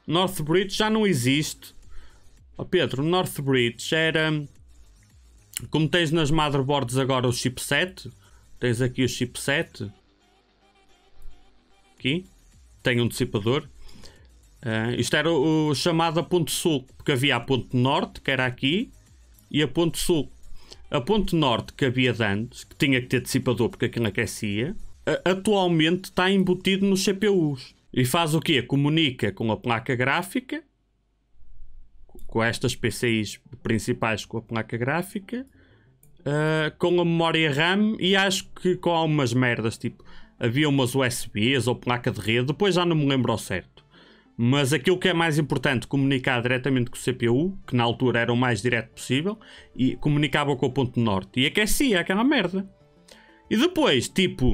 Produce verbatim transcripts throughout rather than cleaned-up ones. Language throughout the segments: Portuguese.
Northbridge já não existe. Oh Pedro, Northbridge era... Como tens nas motherboards agora o chipset. Tens aqui o chipset. Aqui. Tem um dissipador. Uh, isto era o, o chamado a ponto sul. Porque havia a ponto norte, que era aqui. E a ponto sul. A ponto norte que havia de antes, que tinha que ter dissipador porque aquilo aquecia, atualmente está embutido nos C P Us. E faz o quê? Comunica com a placa gráfica, com estas P C Is principais com a placa gráfica, uh, com a memória RAM e acho que com algumas merdas, tipo, havia umas U S Bs ou placa de rede, depois já não me lembro ao certo. Mas aquilo que é mais importante, comunicar diretamente com o C P U, que na altura era o mais direto possível, e comunicava com o ponto norte. E aquecia aquela merda. E depois, tipo,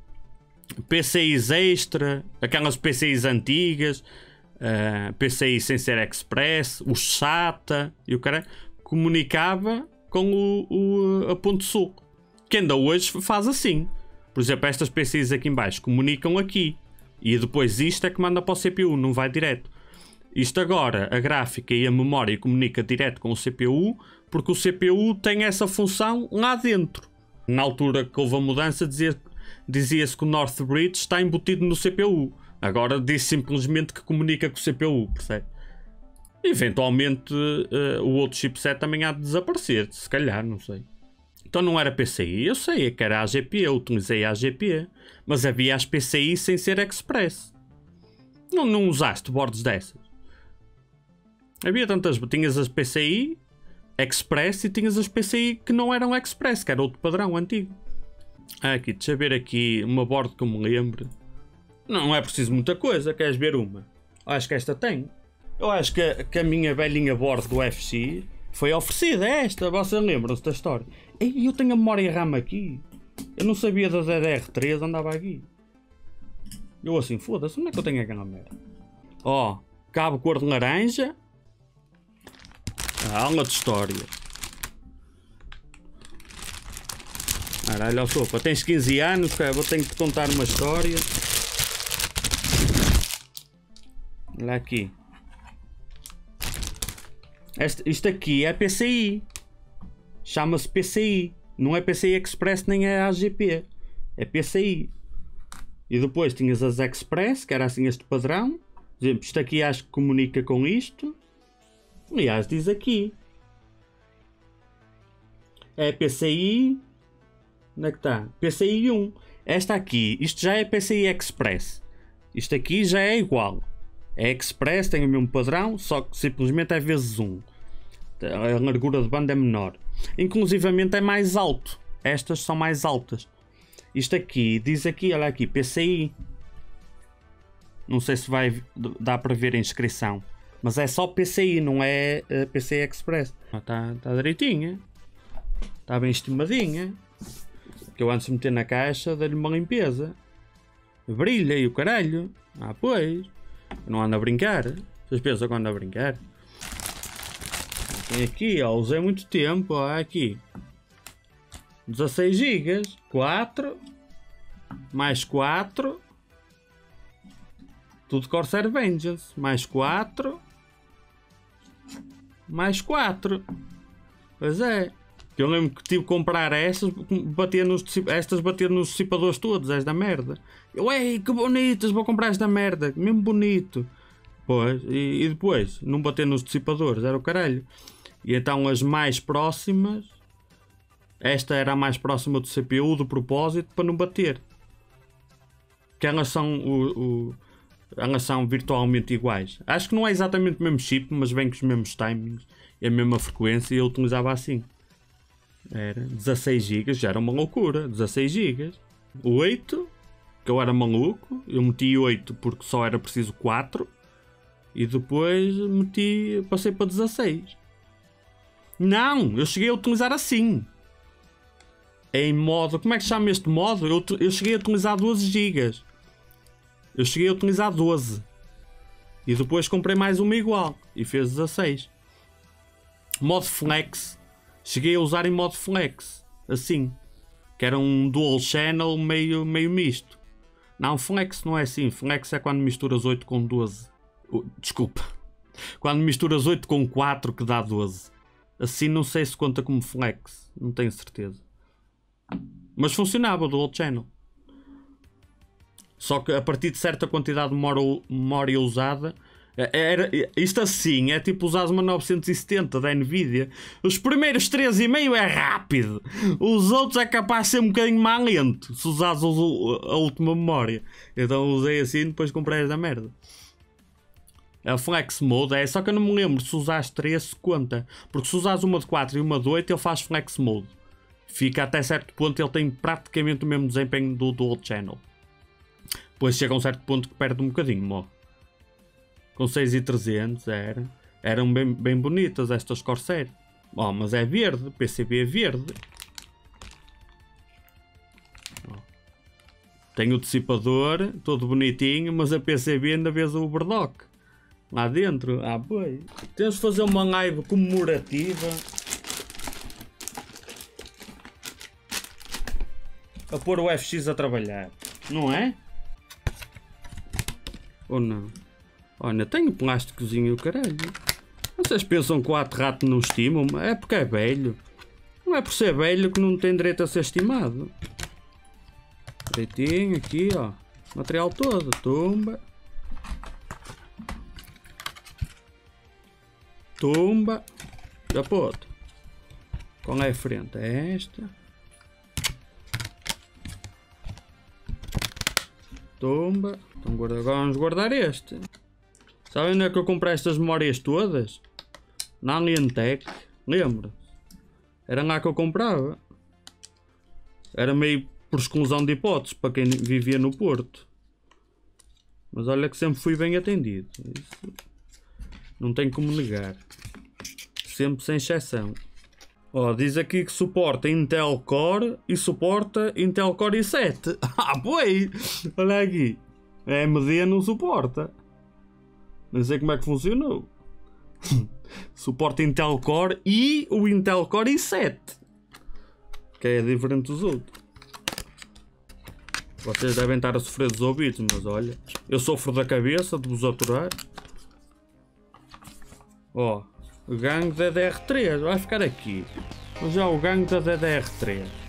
P C Is extra, aquelas P C Is antigas, uh, P C I sem ser Express, o SATA, e o cara comunicava com o, o, a ponto sul. Que ainda hoje faz assim. Por exemplo, estas P C Is aqui em baixo comunicam aqui. E depois isto é que manda para o C P U, não vai direto. Isto agora, a gráfica e a memória comunica direto com o C P U, porque o C P U tem essa função lá dentro. Na altura que houve a mudança, dizia, dizia-se que o Northbridge está embutido no C P U. Agora diz simplesmente que comunica com o C P U, percebe? Eventualmente uh, o outro chipset também há de desaparecer, se calhar, não sei. Então não era P C I, eu sei que era A G P, eu utilizei A G P, mas havia as P C I sem ser Express. Não, não usaste boards dessas? Havia tantas, tinhas as P C I Express e tinhas as P C I que não eram Express, que era outro padrão antigo. Ah, aqui, deixa eu ver aqui uma board que eu me lembro. Não é preciso muita coisa, queres ver uma? Acho que esta tem. Eu acho que a, que a minha velhinha board do F X foi oferecida, esta, vocês lembram-se da história. E eu tenho a memória RAM aqui. Eu não sabia da D D R três, andava aqui. Eu assim, foda-se, onde é que eu tenho aquela merda? Ó, oh, cabo cor de laranja. Ah, aula de história. Caralho, sopa, tens quinze anos, cara, vou ter que te contar uma história. Olha aqui. Este, isto aqui é P C I. Chama-se P C I. Não é P C I Express nem é A G P. É P C I. E depois tinhas as Express, que era assim este padrão. Por exemplo, isto aqui acho que comunica com isto. Aliás, diz aqui. É P C I. Onde é que está? P C I um. Esta aqui, isto já é P C I Express. Isto aqui já é igual. É Express, tem o mesmo padrão, só que simplesmente é vezes um. A largura de banda é menor. Inclusivamente é mais alto. Estas são mais altas. Isto aqui, diz aqui, olha aqui, P C I. Não sei se vai dar para ver a inscrição. Mas é só P C I, não é uh, P C I Express. Está tá direitinha. Está bem estimadinha. Que eu antes de meter na caixa, dei-lhe uma limpeza. Brilha e o caralho. Ah, pois. Eu não ando a brincar. Vocês pensam que eu ando a brincar? Tem aqui, ó. Usei muito tempo. Ó, aqui. dezasseis gigas. quatro. Mais quatro. Tudo Corsair Vengeance. Mais quatro. Mais quatro. Pois é. Eu lembro que tive que comprar estas, bater nos, estas bater nos dissipadores todos, esta merda. Eu, ei, que bonitas, vou comprar esta merda, mesmo bonito. Pois, e, e depois, não bater nos dissipadores, era o caralho. E então as mais próximas, esta era a mais próxima do C P U, de propósito, para não bater. Que elas são, o, o, elas são virtualmente iguais. Acho que não é exatamente o mesmo chip, mas vem com os mesmos timings e a mesma frequência, e eu utilizava assim. Era dezasseis gigas, já era uma loucura. dezasseis gigas. oito, que eu era maluco. Eu meti oito porque só era preciso quatro. E depois meti, passei para dezasseis. Não, eu cheguei a utilizar assim. Em modo, como é que chama este modo? Eu, eu cheguei a utilizar doze gigas. Eu cheguei a utilizar doze. E depois comprei mais uma igual. E fez dezasseis. Modo flex. Cheguei a usar em modo flex, assim, que era um dual channel meio, meio misto. Não, flex não é assim, flex é quando misturas oito com doze. Uh, desculpa. Quando misturas oito com quatro que dá doze. Assim não sei se conta como flex. Não tenho certeza. Mas funcionava o Dual Channel. Só que a partir de certa quantidade de memória usada... Era, isto assim, é tipo usar uma novecentos e setenta da Nvidia. Os primeiros três e meio é rápido. Os outros é capaz de ser um bocadinho mais lento se usares a última memória. Então usei assim e depois comprei esta merda. A Flex Mode é, só que eu não me lembro se usares três se conta. Porque se usares uma de quatro e uma de oito ele faz Flex Mode. Fica até certo ponto, ele tem praticamente o mesmo desempenho do Dual Channel. Depois chega a um certo ponto que perde um bocadinho, morre. Com seis mil e trezentos era, eram bem, bem bonitas estas Corsair. Oh, mas é verde, P C B é verde. Oh. Tem o dissipador, todo bonitinho, mas a P C B ainda vês o overclock. Lá dentro, ah boi. Temos de fazer uma live comemorativa. A pôr o F X a trabalhar, não é? Ou não? Olha, tenho plásticozinho, caralho. Vocês pensam que o ato-rato não estimam? É porque é velho. Não é por ser velho que não tem direito a ser estimado. Direitinho aqui, ó. Material todo. Tumba. Tumba. Já pode. Qual é a frente? É esta. Tumba. Então agora vamos guardar este. Sabem onde é que eu comprei estas memórias todas? Na Alientech. Lembra? Era lá que eu comprava. Era meio por exclusão de hipóteses para quem vivia no Porto. Mas olha que sempre fui bem atendido. Isso não tenho como negar. Sempre sem exceção. Ó, diz aqui que suporta Intel Core e suporta Intel Core i sete. Ah, boi! Olha aqui. A A M D não suporta. Não sei como é que funcionou. Suporta Intel Core e o Intel Core i sete. Que é diferente dos outros. Vocês devem estar a sofrer dos ouvidos, mas olha. Eu sofro da cabeça de vos aturar. Ó. O gangue da D D R três. Vai ficar aqui. Mas já o gangue da D D R três.